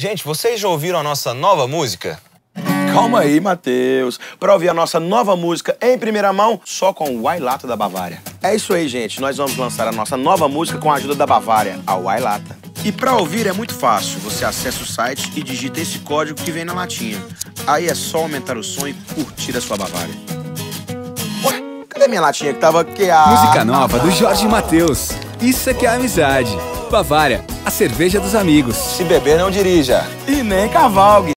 Gente, vocês já ouviram a nossa nova música? Calma aí, Matheus. Pra ouvir a nossa nova música em primeira mão, só com o Wailata da Bavária. É isso aí, gente. Nós vamos lançar a nossa nova música com a ajuda da Bavária, a Wailata. E pra ouvir é muito fácil. Você acessa o site e digita esse código que vem na latinha. Aí é só aumentar o som e curtir a sua Bavária. Ué, cadê minha latinha que tava aqui? Música nova do Jorge Matheus. Isso é que é amizade. Bavária, a cerveja dos amigos. Se beber, não dirija. E nem cavalgue.